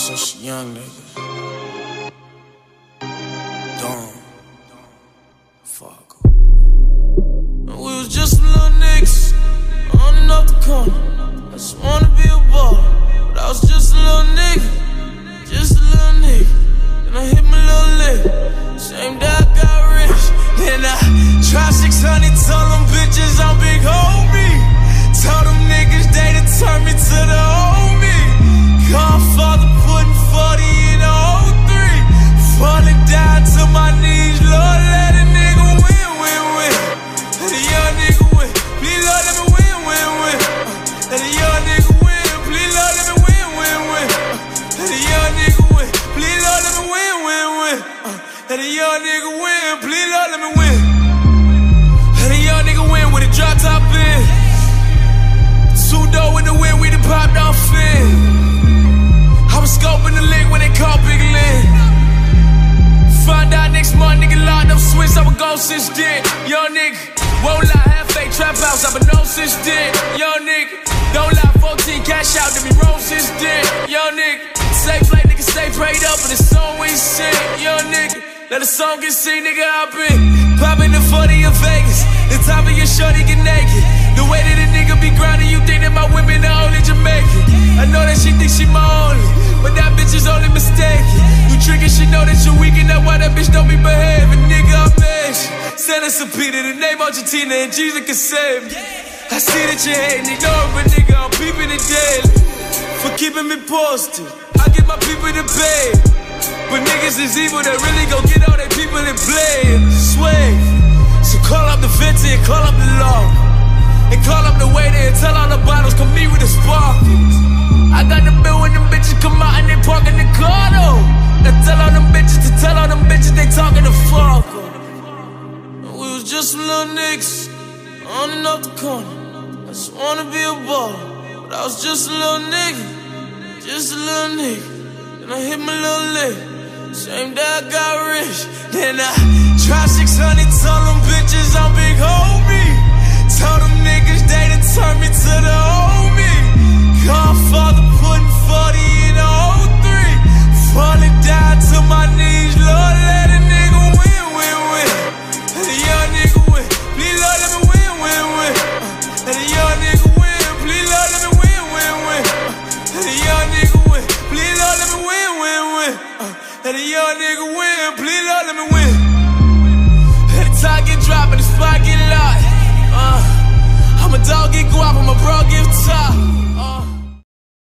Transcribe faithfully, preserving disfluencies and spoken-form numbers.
since a young nigga. Dumb. Fuck. And we was just some little niggas, on and off the corner. I just wanna be a baller, but I was just a little nigga, just a little nigga. Then I hit my little lick, same day I got rich. Then I tried six hundred, told them bitches I'm big homie. Told them niggas they done turned me to the old me. Godfather putting forty in the oh three. Falling down to my knees, Lord, let a nigga win, win, win. Let a young nigga win, please Lord, let me win, win, win. Uh, let a young nigga win, please Lord, let me win, win, win. Uh, let a young nigga win, please Lord, let me win, win, win. Uh, let a young nigga win, please Lord, let me win. Let a young nigga win with a drop top in. Two door with the wind, we done popped off in. I was scoping the lick when they called Big Lynn. Find out next month, nigga locked up Swiss, I was gone since then. Young nigga, won't lie, half fake trap house, I been known since then. Young nigga, don't lie, fourteen cash out, to be rolled since then. Young nigga, safe like nigga, stay prayed up for the song we sing. Young nigga, let the song get seen, nigga, I been popping the forty in Vegas. The top of your shorty get naked. The way that a nigga be grinding, you think that my women are only Jamaican. I know that she thinks she my only, but that bitch is only mistaken. You trickin', she know that you weak, and that's why that bitch don't be behaving. Nigga, I'm mad. Send us a Peter, the name Argentina, and Jesus can save me. I see that you hatin', ignore it, but nigga, I'm peeping it daily. For keeping me posted, I get my people to pay. But niggas is evil, that really gon' get all their people in play. Sway. So call up the fifty and call up the law. And call up the waiter and tell all the bottles come meet with the sparkles. I got the bill when them bitches come out and they park in the car though. Now tell all them bitches to tell all them bitches they talking to fuck. And we was just some little niggas, on and off the corner. I just wanna be a baller, but I was just a little nigga, just a little nigga. Then I hit my little lick, same day I got rich. Then I tried six hundred, told them bitches I'm big homie. Told them niggas they done turned me to the old me. Godfather putting forty in the oh three. Falling down to my knees, Lord, let a nigga win, win, win. Let a young nigga win, please Lord, let me win, win, win. Uh, let a young nigga win, please Lord, let me win, win, win. Uh, let a young nigga win, please Lord, let me win, win, win. Uh, let a young nigga win, please Lord, let me win. Let the top get dropped and the spot get locked. Uh, I'm a dog, get guap, I'm a bro, give top. Uh.